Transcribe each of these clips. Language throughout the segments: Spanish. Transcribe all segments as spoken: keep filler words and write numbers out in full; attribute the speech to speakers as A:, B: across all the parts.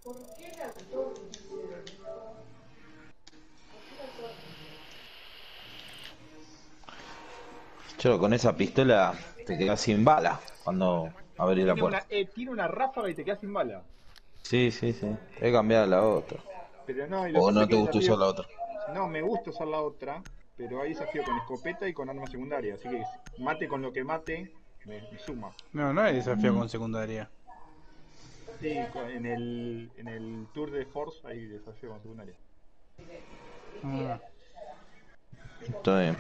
A: Yo con esa pistola te quedas sin bala cuando abrís la
B: Tiene una,
A: puerta.
B: eh, tiene una ráfaga y te quedas sin bala.
A: Sí, sí, sí. Te voy a cambiar a la otra.
B: Pero no, y lo que
A: O
B: pasa es
A: no
B: que
A: te
B: el
A: gustó usar
B: desafío.
A: la otra.
B: No, me gusta usar la otra, pero hay desafío con escopeta y con arma secundaria. Así que mate con lo que mate, me, me suma.
C: No, no hay desafío
A: Mm,
C: con secundaria.
B: Sí, co- en el, en el Tour de Force hay desafío con secundaria.
C: Ah.
A: está bien.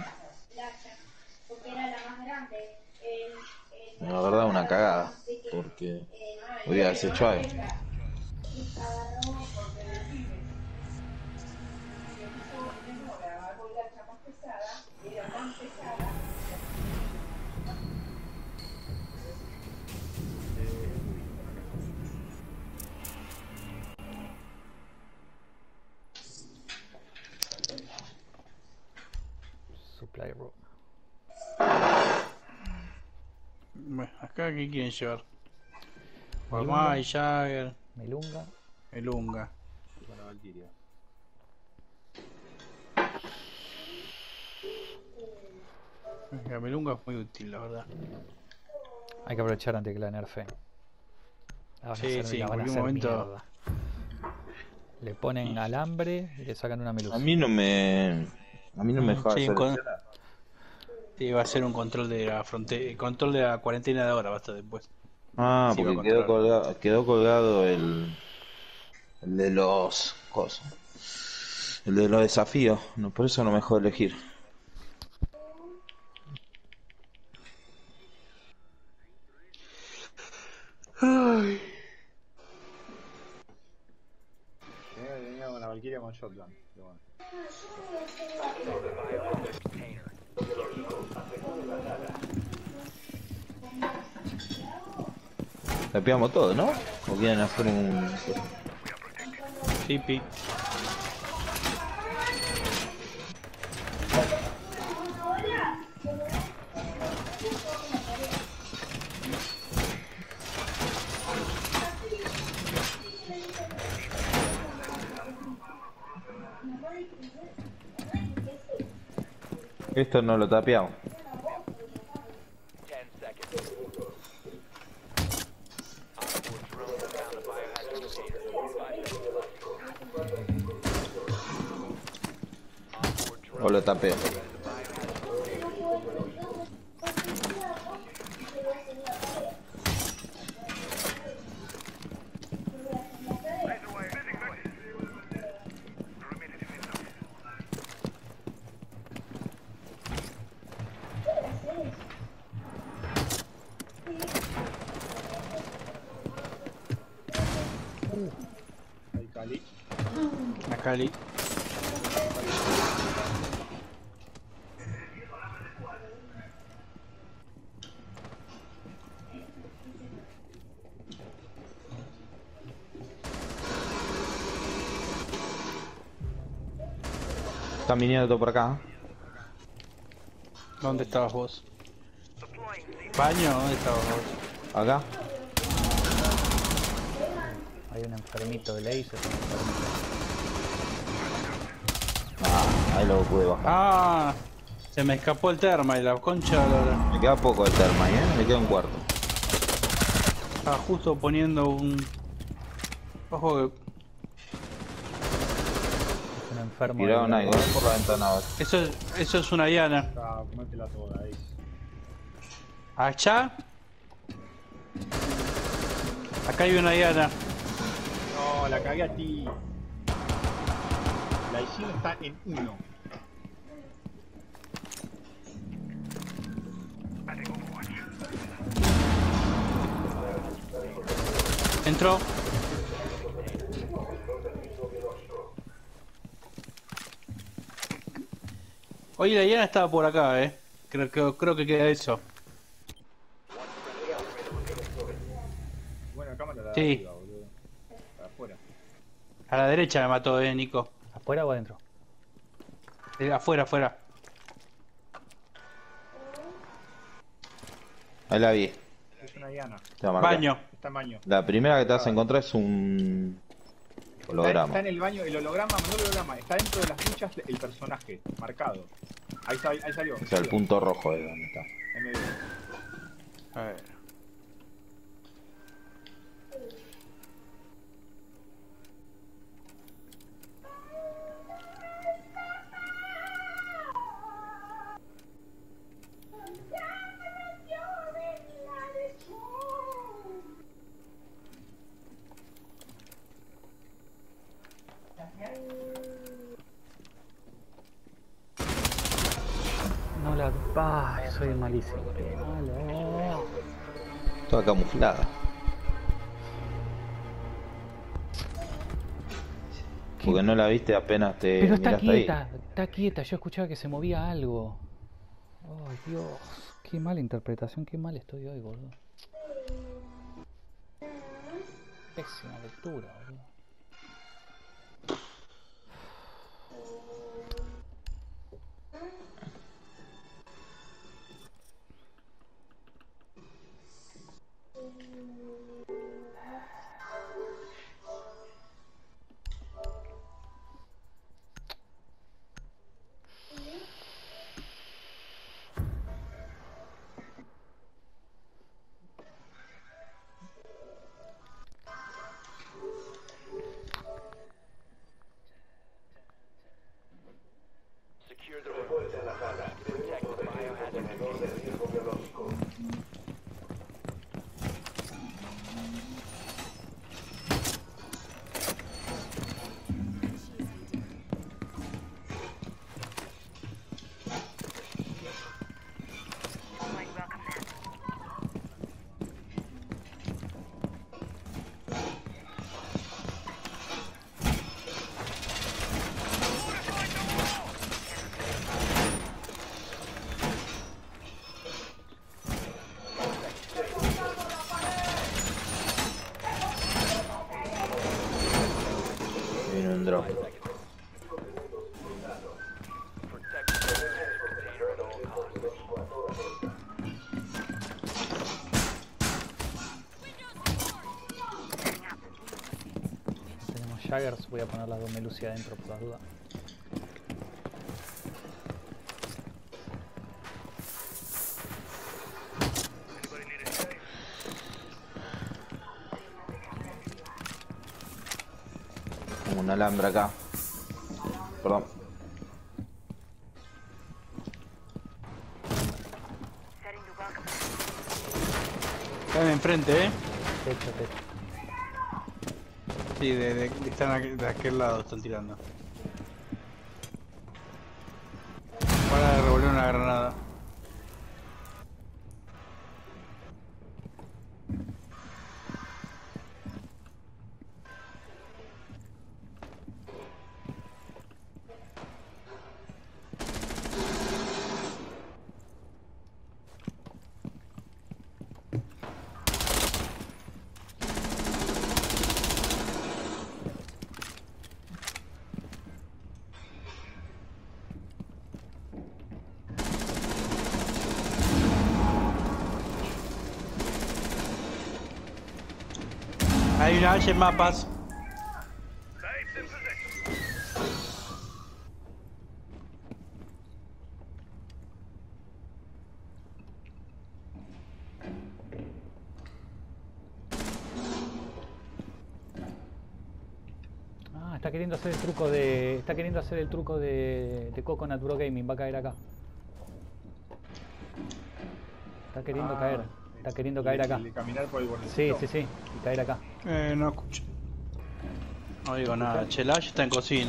A: La verdad una cagada. Porque podría haberse hecho algo.
B: Eh, uy, por acá.
D: Supply room.
C: Bueno, acá ¿qué quieren llevar?
D: Melunga.
C: Guamay, Jagger,
D: Melunga.
C: el Unga.
B: Estoy con la Valkyria.
C: La Melunga es muy útil, la verdad.
D: Hay que aprovechar antes que la nerfeen. La van
C: Sí,
D: a hacer,
C: sí,
D: la
C: en
D: van a
C: cualquier
D: hacer
C: momento.
D: mierda. Le ponen alambre y le sacan una
A: A
D: melusa.
A: mí no me... A mí no me
C: Mm,
A: dejaba
C: sí, un
A: hacer
C: con-
A: escena.
C: sí, va a ser un control de la frontera, control de la cuarentena de ahora, basta después.
A: Ah,
C: Sí, va a
A: porque quedó
C: controlar.
A: colgado, quedó colgado el, el de los cosas. El de los desafíos. No, por eso no me dejó elegir. Ay.
B: Tenía, tenía con la Valkyria con shotgun. Pero bueno.
A: Le pegamos todo, ¿no? O quieren hacer un...
C: Hippie.
A: Esto no lo tapeamos. O lo tapeo.
B: Ahí Cali.
C: La Cali.
A: Están viniendo todo por acá.
C: ¿Dónde estabas vos? ¿Baño? ¿Dónde estabas vos?
A: Acá.
D: Hay un enfermito de laser. Un enfermito.
A: Ah, ahí lo pude bajar.
C: Ah, se me escapó el terma y la concha de la hora.
A: Me queda poco el terma, ¿eh? Me queda un cuarto.
C: Estaba justo poniendo un... Ojo que...
D: Es un enfermo.
A: Tiraron
D: de-
A: algo, ¿eh? Por la ventana ahora.
C: Eso es, eso es una diana.
B: Ah, comátela toda ahí.
C: ¿Allá? Acá hay una diana.
B: No, la cagué a ti. La Ishin está en uno.
C: Entró. Oye, la diana estaba por acá, eh. Creo, creo, creo que queda eso.
B: Bueno, cámara la de
C: Sí.
B: arriba, boludo. Para afuera.
C: A la derecha me mató, eh, Nico.
D: ¿Afuera o adentro?
C: Eh, afuera, afuera.
A: Ahí la vi.
B: Es una Diana.
A: Te va a marcar.
C: Baño.
B: Está en baño.
A: La primera que te vas a encontrar es un...
B: Está,
A: Holograma.
B: está en el baño, el holograma, no el holograma, está dentro de las duchas el personaje, marcado. Ahí, está, ahí salió.
A: O sea, el punto rojo es donde está.
B: Ahí me vio.
C: A ver.
D: No la... Ay, soy malísimo. Qué malo.
A: Toda camuflada. Porque no la viste apenas te
D: Pero está
A: miraste ahí.
D: quieta, está quieta. Yo escuchaba que se movía algo. Ay, Dios. Qué mala interpretación, qué mal estoy hoy, boludo. Pésima lectura, boludo.
A: Viene un drop.
D: Tenemos Jaggers, voy a poner las dos Melusi adentro por las dudas.
A: Tengo un alambre acá. Perdón.
C: Están enfrente, eh.
D: Techo, techo.
C: Sí, de, de, de- están aquí- de aquel lado, están tirando. Para de revolver una granada. Hay una H en mapas.
D: Ah, está queriendo hacer el truco de... Está queriendo hacer el truco de, de Coconut Bro Gaming, va a caer acá. Está queriendo
B: Ah,
D: caer, está queriendo caer
B: el-
D: acá.
B: el de caminar por el
D: Sí,
B: bordecito.
D: sí, sí, y caer acá.
C: Eh, no escucho. No digo nada. Chelash está en cocina.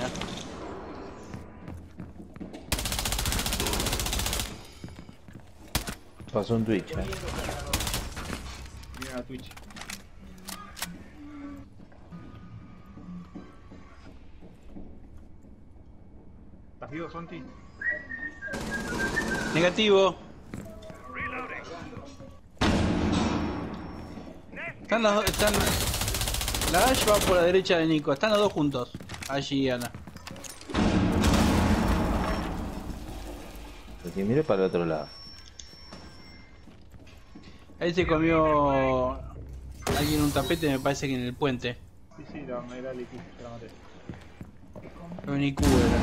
A: Pasó un Twitch, eh.
B: Mira a Twitch. ¿Estás vivo, Sonti?
C: Negativo. Están los dos, están... La Ash va por la derecha de Nico, están los dos juntos. Ash y Ana.
A: Porque mire para el otro lado.
C: Ahí se comió alguien un tapete, me parece que en el puente.
B: Sí, sí, la era el equipo, la maté.
C: No, ni Q era.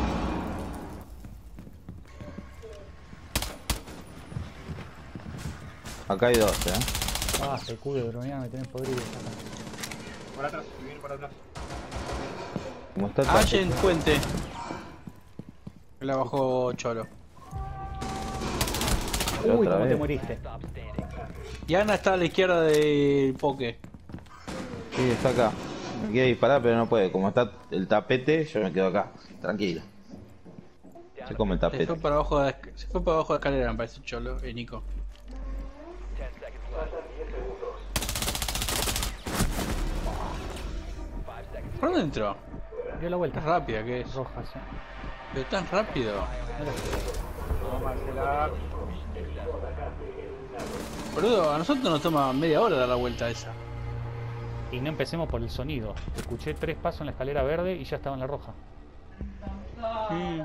A: Acá hay dos, eh.
D: Ah, el culo de droneada me tenés podrido.
B: Por atrás, me viene por atrás.
A: Como está el
C: Ash en
A: tapete.
C: puente. La bajó Cholo.
A: Pero
D: Uy,
A: otra
D: cómo te
A: vez.
D: moriste.
C: Y Ana está a la izquierda del Poke.
A: Sí, está acá. Me quiere disparar, pero no puede. Como está el tapete, yo me quedo acá. Tranquilo. Se come el
C: Se
A: tapete.
C: fue para abajo de la, esc- se fue para abajo de la escalera, me parece Cholo, eh, Nico. ¿Por dónde entró?
D: Dio la vuelta.
C: Qué rápida que es.
D: Roja, sí.
C: Pero tan rápido.
B: Vamos a cancelar.
C: Boludo, a nosotros nos toma media hora dar la vuelta esa.
D: Y no empecemos por el sonido. Escuché tres pasos en la escalera verde y ya estaba en la roja.
C: Mm.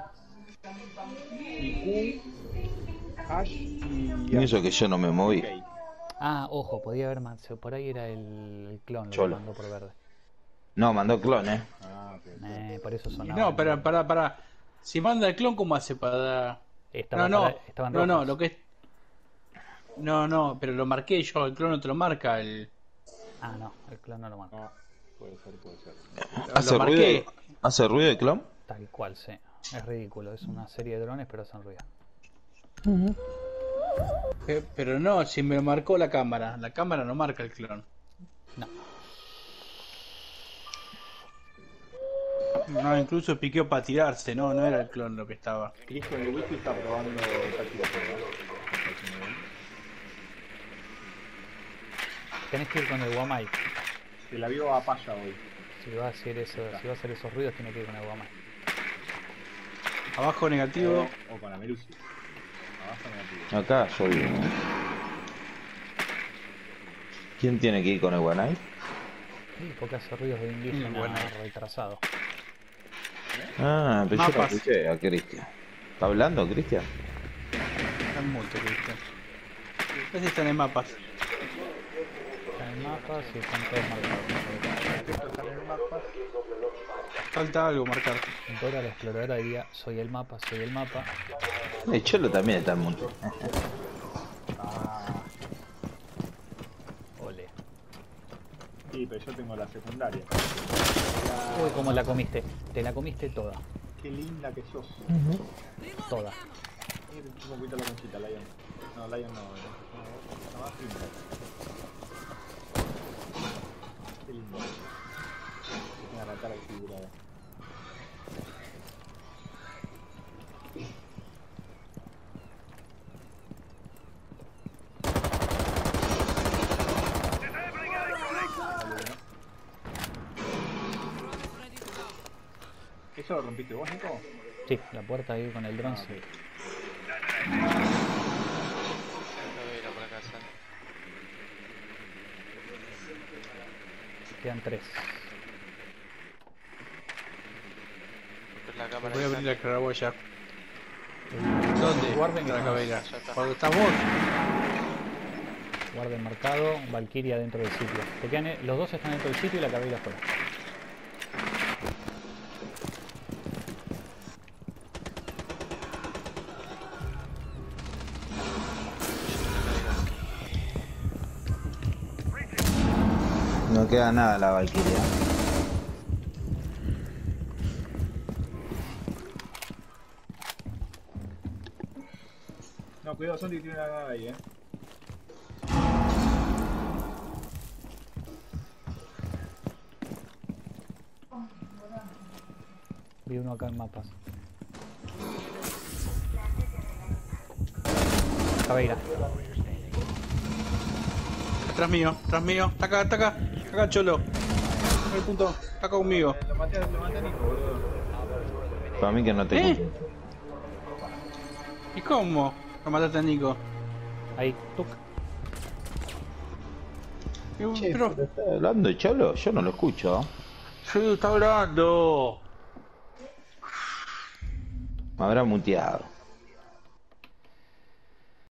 B: Y Q, Ash y...
A: Y eso que yo no me moví.
B: Ok.
D: Ah, ojo, podía haber más. Por ahí era el, el clon lo que
A: Cholo.
D: mandó por verde.
A: No, mandó clon, eh.
B: Ah, ok.
D: Eh, por eso
C: Y
D: sonaba.
C: no, para, para, para. Si manda el clon, ¿cómo hace para...?
D: Estaba
C: no, no,
D: para- estaban
C: no, no,
D: rojas.
C: lo que es... No, no, pero lo marqué yo, el clon no te lo marca, el...
D: Ah, no, el clon no lo marca.
B: No, puede ser, puede ser.
A: ¿Hace
C: lo
A: ruido?
C: marqué.
A: ¿Hace ruido el clon?
D: Tal cual, sí. Es ridículo. Es una serie de drones, pero hacen ruido.
C: Eh, Pero no, si me lo marcó la cámara. La cámara no marca el clon.
D: No.
C: No, incluso piqueó para tirarse, no, no era el clon lo que estaba.
B: Cristo en el wiki está probando táctica prueba.
D: Tenés que ir con el Guamai.
B: Se la vio a Paya hoy.
D: Si va a hacer eso, si va a hacer esos ruidos, tiene que ir con el Guamai.
C: Abajo negativo.
B: O con la Melusi. Abajo negativo.
A: Acá yo vivo. ¿Quién tiene que ir con el Wanai?
D: Sí, porque hace ruidos de indígena
C: Mm, bueno.
D: retrasado.
A: Ah, pero yo lo
C: Mapas.
A: escuché a Cristian. ¿Está hablando, Cristian?
C: Está mucho, Cristian. Ese están en mapas.
D: Están en mapas y están todos marcados.
B: Estos están en mapas.
C: Falta algo marcar.
D: Dora la exploradora diría, soy el mapa, soy el mapa.
A: El Cholo también está en mundo.
B: Ah,
D: Ole.
B: sí, pero yo tengo la secundaria.
D: Uy, cómo la comiste. Te la comiste toda.
B: Qué linda que sos.
D: Toda.
B: Eh, un poquito la conchita, Lion. No, Lion no. No, no más linda. Qué lindo. Que tenga la cara figurada. ¿Eso lo rompiste vos, Nico?
D: Sí, la puerta ahí con el dron, sí. Quedan tres.
E: La cámara
C: Voy a
E: esa.
C: abrir la claraboya. ¿Dónde?
D: Guarden
C: la
D: que-
C: cabera.
E: Ya está.
C: Cuando estás vos.
D: Guarden marcado, Valkyria dentro del sitio. Te quedan, eh, los dos están dentro del sitio y la cabella afuera.
A: No queda nada la Valkyria.
B: No, cuidado, Santi tiene una nada ahí, eh.
D: Vi uno acá en mapas. Cabeira.
C: Atrás mío, atrás mío. Está acá, está acá. Está acá, Cholo. En el punto. Está acá conmigo.
B: Lo maté, lo maté a Nico, boludo.
A: Para mí que no te
C: ¿Eh?
A: cuento.
C: ¿Y cómo? Lo mataste a Nico.
D: Ahí, tuc.
C: Y-
A: Che,
C: Pero...
A: pero ¿está hablando el Cholo? Yo no lo escucho.
C: Sí, está hablando.
A: Me habrá muteado.